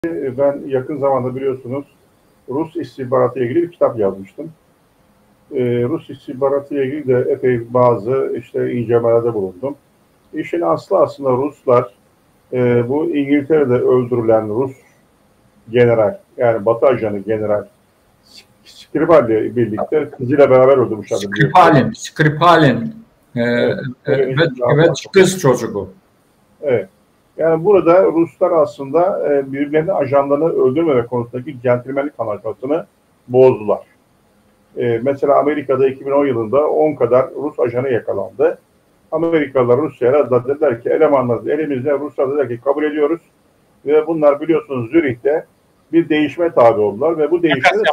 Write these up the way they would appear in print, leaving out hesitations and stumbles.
Ben yakın zamanda biliyorsunuz Rus istihbaratı ile ilgili bir kitap yazmıştım. Rus istihbaratı ile ilgili de epey bazı incelemelerde bulundum. İşin aslı aslında Ruslar bu İngiltere'de öldürülen Rus general, yani Batı ajanı general Skripal ile birlikte kızıyla beraber öldürmüşlerdi biliyorsunuz. Skripal'in Evet, evet kız çocuğu. Evet. Yani burada Ruslar aslında birbirlerinin ajanlarını öldürmeme konusundaki centilmenlik anlaşmasını bozdular. Mesela Amerika'da 2010 yılında 10 kadar Rus ajanı yakalandı. Amerikalılar Rusya'ya da dediler ki elemanlarınız elimizde, Ruslar dediler ki kabul ediyoruz. Ve bunlar biliyorsunuz Zürih'te bir değişime tabi oldular ve bu değişimde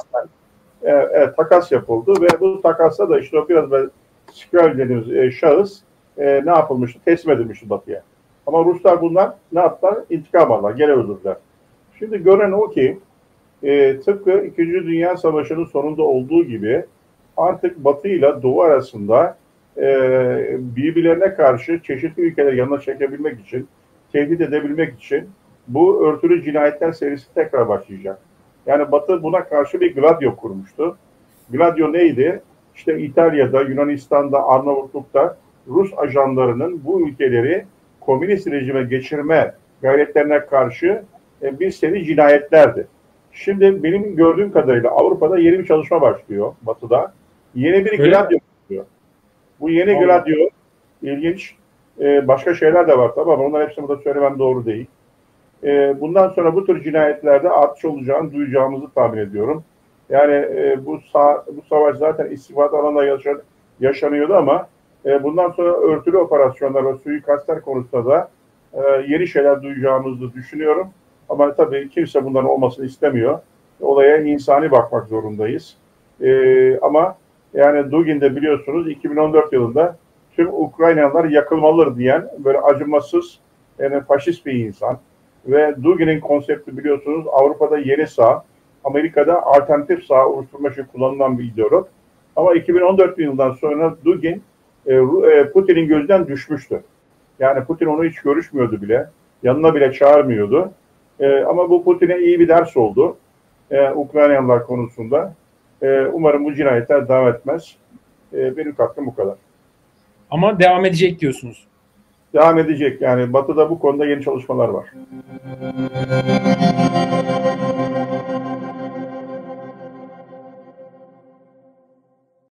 takas yapıldı ve bu takasta da işte o biraz böyle Skripal dediğimiz şahıs ne yapılmıştı? Teslim edilmişti Batı'ya. Ama Ruslar bunlar ne yaptılar? İntikam aldılar, geri öldürdüler. Şimdi gören o ki tıpkı 2. Dünya Savaşı'nın sonunda olduğu gibi artık Batı ile Doğu arasında birbirlerine karşı çeşitli ülkeleri yanına çekebilmek için, tehdit edebilmek için bu örtülü cinayetler serisi tekrar başlayacak. Yani Batı buna karşı bir Gladio kurmuştu. Gladio neydi? İşte İtalya'da, Yunanistan'da, Arnavutluk'ta Rus ajanlarının bu ülkeleri komünist rejime geçirme gayretlerine karşı bir seri cinayetlerdi. Şimdi benim gördüğüm kadarıyla Avrupa'da yeni bir çalışma başlıyor Batı'da. Yeni bir Gladio başlıyor. Bu yeni Gladio ilginç. Başka şeyler de var tabii ama onların hepsini burada söylemem doğru değil. Bundan sonra bu tür cinayetlerde artış olacağını duyacağımızı tahmin ediyorum. Yani bu savaş zaten istihbarat alanında yaşanıyordu ama bundan sonra örtülü operasyonlar ve suikastlar konusunda da yeni şeyler duyacağımızı düşünüyorum. Ama tabii kimse bunların olmasını istemiyor. Olaya insani bakmak zorundayız. Ama yani Dugin'de biliyorsunuz 2014 yılında tüm Ukraynalılar yakılmalıdır diyen böyle acımasız, yani faşist bir insan. Ve Dugin'in konsepti biliyorsunuz Avrupa'da yeni sağ, Amerika'da alternatif sağ oluşturma için kullanılan bir ideolog. Ama 2014 yılından sonra Dugin Putin'in gözden düşmüştü. Yani Putin onu hiç görüşmüyordu bile. Yanına bile çağırmıyordu. Ama bu Putin'e iyi bir ders oldu. Ukraynalılar konusunda. Umarım bu cinayetler devam etmez. Benim katkım bu kadar. Ama devam edecek diyorsunuz. Devam edecek. Yani Batı'da bu konuda yeni çalışmalar var.